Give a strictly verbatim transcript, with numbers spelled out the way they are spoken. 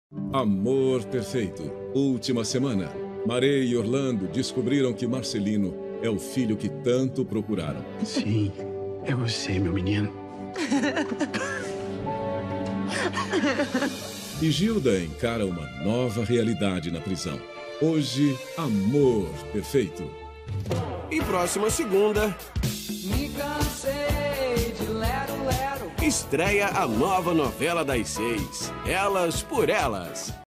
Amor Perfeito. Última semana. Maré e Orlando descobriram que Marcelino é o filho que tanto procuraram. Sim, é você, meu menino. E Gilda encara uma nova realidade na prisão. Hoje, Amor Perfeito. E próxima segunda... Me cansei de lero, lero. Estreia a nova novela das seis, Elas por Elas.